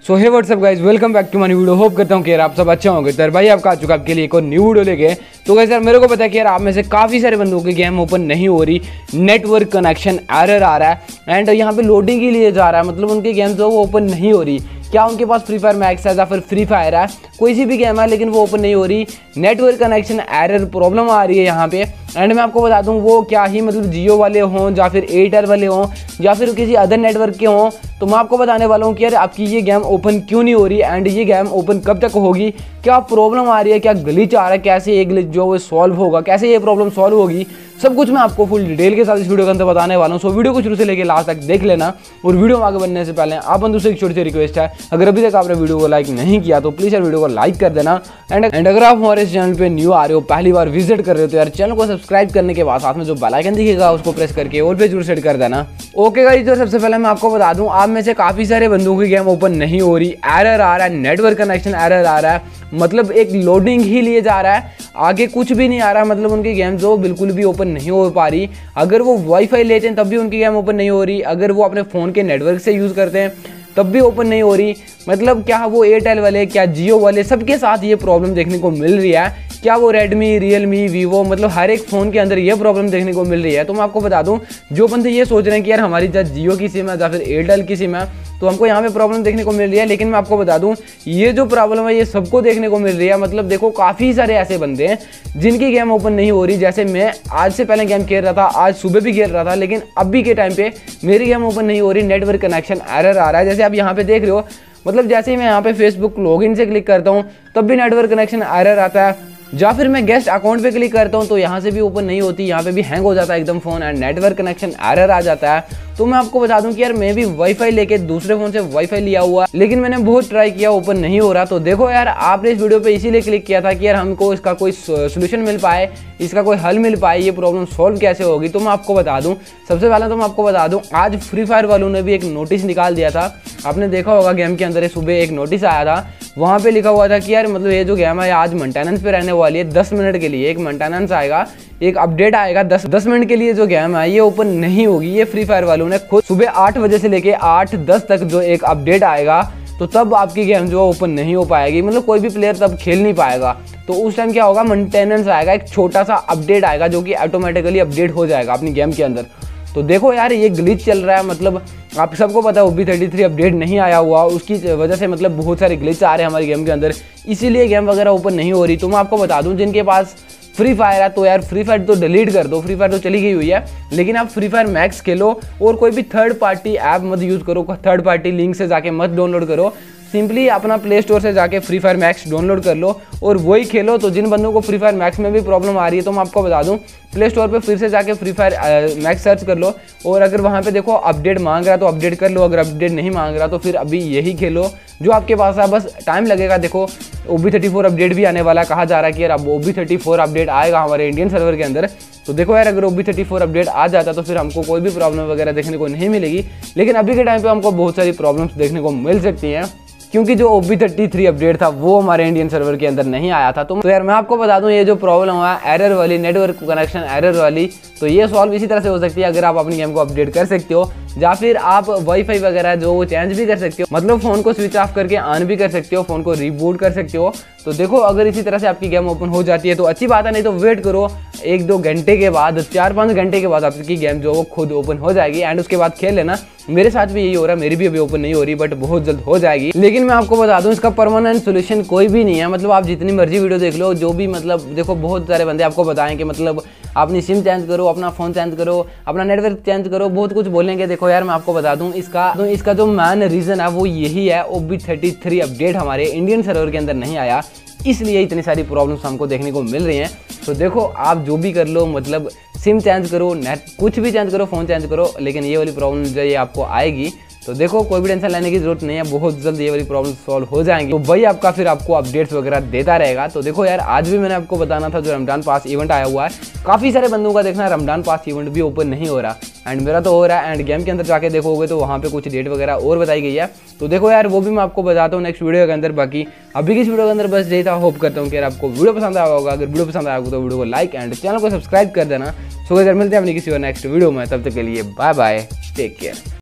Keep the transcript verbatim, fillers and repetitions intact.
So hey what's up guys, welcome back to my video. Hope करता हूँ कि यार आप सब अच्छे होंगे। तो भाई आपका आ चुका आपके लिए एक और न्यू वीडियो लेके। तो गाइस यार मेरे को पता है कि यार आप में से काफ़ी सारे बंदों की गेम ओपन नहीं हो रही, नेटवर्क कनेक्शन एरर आ रहा है एंड यहाँ पे लोडिंग ही लिए जा रहा है, मतलब उनकी गेम जो वो ओपन नहीं हो रही। क्या उनके पास फ्री फायर मैक्स है या फिर फ्री फायर है, कोई सी भी गेम है लेकिन वो ओपन नहीं हो रही, नेटवर्क कनेक्शन एरर प्रॉब्लम आ रही है यहाँ पे। एंड मैं आपको बता दूं वो क्या ही मतलब जियो वाले हों या फिर एयरटेल वाले हों या फिर किसी अदर नेटवर्क के हों, तो मैं आपको बताने वाला हूँ कि यार आपकी ये गेम ओपन क्यों नहीं हो रही एंड ये गेम ओपन कब तक होगी, क्या प्रॉब्लम आ रही है, क्या ग्लिच आ रहा है, कैसे ये ग्लिच जो वो सॉल्व होगा, कैसे ये प्रॉब्लम सॉल्व होगी, सब कुछ मैं आपको फुल डिटेल के साथ इस वीडियो के अंदर बताने वाला हूँ। सो वीडियो को शुरू से लेकर लास्ट तक देख लेना। और वीडियो में आगे बढ़ने से पहले आप बंधु से एक छोटी सी रिक्वेस्ट है, अगर अभी तक आपने वीडियो को लाइक नहीं किया तो प्लीज़ यार वीडियो को लाइक कर देना। एंड एंड अगर आप हमारे चैनल पे न्यू आ रहे हो, पहली बार विजिट कर रहे हो, तो यार चैनल को सब्सक्राइब करने के बाद साथ में जो बेल आइकन दिखेगा उसको प्रेस करके ऑल पे जरूर सेट कर देना। ओके गाइस, तो सबसे पहले मैं आपको बता दूं आप में से काफ़ी सारे बंदों की गेम ओपन नहीं हो रही, एरर आ रहा है, नेटवर्क कनेक्शन एरर आ रहा है, मतलब एक लोडिंग ही लिए जा रहा है, आगे कुछ भी नहीं आ रहा, मतलब उनकी गेम जो बिल्कुल भी ओपन नहीं हो पा रही। अगर वो वाईफाई लेते हैं तब भी उनकी गेम ओपन नहीं हो रही, अगर वो अपने फ़ोन के नेटवर्क से यूज़ करते हैं तब भी ओपन नहीं हो रही। मतलब क्या वो एयरटेल वाले, क्या जियो वाले, सबके साथ ये प्रॉब्लम देखने को मिल रही है। क्या वो रेडमी, रियलमी, वीवो, मतलब हर एक फ़ोन के अंदर ये प्रॉब्लम देखने को मिल रही है। तो मैं आपको बता दूं जो बंदे ये सोच रहे हैं कि यार हमारी चाहे जियो की सिम है या फिर एयरटेल की सिम है तो हमको यहाँ पे प्रॉब्लम देखने को मिल रही है, लेकिन मैं आपको बता दूं ये जो प्रॉब्लम है ये सबको देखने को मिल रही है। मतलब देखो काफ़ी सारे ऐसे बंदे हैं जिनकी गेम ओपन नहीं हो रही। जैसे मैं आज से पहले गेम खेल रहा था, आज सुबह भी खेल रहा था, लेकिन अभी के टाइम पे मेरी गेम ओपन नहीं हो रही, नेटवर्क कनेक्शन एरर आ रहा है। जैसे आप यहाँ पे देख रहे हो, मतलब जैसे ही मैं यहाँ पे फेसबुक लॉगिन से क्लिक करता हूँ तब भी नेटवर्क कनेक्शन एरर आता है, या फिर मैं गेस्ट अकाउंट पे क्लिक करता हूँ तो यहाँ से भी ओपन नहीं होती, यहाँ पे भी हैंग हो जाता है एकदम phone and network connection error आ जाता है। तो मैं आपको बता दूं कि यार मैं भी वाईफाई लेके दूसरे फ़ोन से वाईफाई लिया हुआ, लेकिन मैंने बहुत ट्राई किया, ओपन नहीं हो रहा। तो देखो यार आपने इस वीडियो पे इसीलिए क्लिक किया था कि यार हमको इसका कोई सोल्यूशन मिल पाए, इसका कोई हल मिल पाए, ये प्रॉब्लम सॉल्व कैसे होगी। तो मैं आपको बता दूँ, सबसे पहले तो मैं आपको बता दूँ आज फ्री फायर वालों ने भी एक नोटिस निकाल दिया था। आपने देखा होगा गेम के अंदर सुबह एक नोटिस आया था, वहाँ पे लिखा हुआ था कि यार मतलब ये जो गेम है आज मेंटेनेंस पे रहने वाली है, दस मिनट के लिए एक मेंटेनेंस आएगा, एक अपडेट आएगा, दस दस मिनट के लिए जो गेम है ये ओपन नहीं होगी। ये फ्री फायर वालों ने खुद सुबह आठ बजे से लेके आठ दस तक जो एक अपडेट आएगा तो तब आपकी गेम जो ओपन नहीं हो पाएगी, मतलब कोई भी प्लेयर तब खेल नहीं पाएगा। तो उस टाइम क्या होगा, मेंटेनेंस आएगा, एक छोटा सा अपडेट आएगा जो कि ऑटोमेटिकली अपडेट हो जाएगा अपनी गेम के अंदर। तो देखो यार ये ग्लिच चल रहा है, मतलब आप सबको पता है O B thirty three update नहीं आया हुआ, उसकी वजह से मतलब बहुत सारे ग्लिच आ रहे हैं हमारी गेम के अंदर, इसीलिए गेम वगैरह ओपन नहीं हो रही। तो मैं आपको बता दूं जिनके पास फ्री फायर है तो यार फ्री फायर तो डिलीट कर दो, फ्री फायर तो चली गई हुई है, लेकिन आप फ्री फायर मैक्स खेलो और कोई भी थर्ड पार्टी ऐप मत यूज़ करो, थर्ड पार्टी लिंक से जाके मत डाउनलोड करो, सिंपली अपना प्ले स्टोर से जाके फ्री फायर मैक्स डाउनलोड कर लो और वही खेलो। तो जिन बंदों को फ्री फायर मैक्स में भी प्रॉब्लम आ रही है तो मैं आपको बता दूं प्ले स्टोर पे फिर से जाके फ्री फायर मैक्स सर्च कर लो और अगर वहाँ पे देखो अपडेट मांग रहा है तो अपडेट कर लो, अगर अपडेट नहीं मांग रहा तो फिर अभी यही खेलो जो आपके पास है, बस टाइम लगेगा। देखो O B thirty four update भी आने वाला है, कहा जा रहा है कि यार अब O B thirty four update आएगा हमारे इंडियन सर्वर के अंदर। तो देखो यार अगर O B thirty four update आ जाता तो फिर हमको कोई भी प्रॉब्लम वगैरह देखने को नहीं मिलेगी, लेकिन अभी के टाइम पे हमको बहुत सारी प्रॉब्लम्स देखने को मिल सकती हैं क्योंकि जो O B thirty three update था वो हमारे इंडियन सर्वर के अंदर नहीं आया था। तो, तो यार मैं आपको बता दूं ये जो प्रॉब्लम है एरर वाली, नेटवर्क कनेक्शन एरर वाली, तो ये सॉल्व इसी तरह से हो सकती है अगर आप अपनी गेम को अपडेट कर सकते हो या फिर आप वाईफाई वगैरह जो वो चेंज भी कर सकते हो, मतलब फ़ोन को स्विच ऑफ करके ऑन भी कर सकते हो, फ़ोन को रीबूट कर सकते हो। तो देखो अगर इसी तरह से आपकी गेम ओपन हो जाती है तो अच्छी बात है, नहीं तो वेट करो एक दो घंटे के बाद, चार पाँच घंटे के बाद आपकी गेम जो वो खुद ओपन हो जाएगी एंड उसके बाद खेल लेना। मेरे साथ भी यही हो रहा है, मेरी भी अभी ओपन नहीं हो रही बट बहुत जल्द हो जाएगी। लेकिन मैं आपको बता दूं इसका परमानेंट सोल्यूशन कोई भी नहीं है, मतलब आप जितनी मर्जी वीडियो देख लो, जो भी मतलब देखो बहुत सारे बंदे आपको बताएं कि मतलब अपनी सिम चेंज करो, अपना फ़ोन चेंज करो, अपना नेटवर्क चेंज करो, बहुत कुछ बोलेंगे। देखो यार मैं आपको बता दूं इसका तो इसका जो मेन रीज़न है वो यही है, O B thirty three update हमारे इंडियन सर्वर के अंदर नहीं आया, इसलिए इतनी सारी प्रॉब्लम्स हमको देखने को मिल रही हैं। तो देखो आप जो भी कर लो, मतलब सिम चेंज करो, नेट कुछ भी चेंज करो, फ़ोन चेंज करो, लेकिन ये वाली प्रॉब्लम जो ये आपको आएगी तो देखो कोई भी टेंशन लेने की जरूरत नहीं है, बहुत जल्द ये वाली प्रॉब्लम सॉल्व हो जाएंगी। तो भाई आपका फिर आपको अपडेट्स वगैरह देता रहेगा। तो देखो यार आज भी मैंने आपको बताना था जो रमजान पास इवेंट आया हुआ है, काफ़ी सारे बंदों का देखना रमजान पास इवेंट भी ओपन नहीं हो रहा एंड मेरा तो हो रहा है। एंड गेम के अंदर जाके देखोगे तो वहाँ पे कुछ डेट वगैरह और बताई गई है। तो देखो यार वो भी मैं आपको बताता हूँ नेक्स्ट वीडियो के अंदर। बाकी अभी की इस वीडियो के अंदर बस यही था, होप करता हूँ कि यार आपको वीडियो पसंद आया होगा। अगर वीडियो पसंद आया होगा तो वीडियो को लाइक एंड चैनल को सब्सक्राइब कर देना। सो अगर मिलते हैं अपनी किसी और नेक्स्ट वीडियो में, तब तक के लिए बाय बाय, टेक केयर।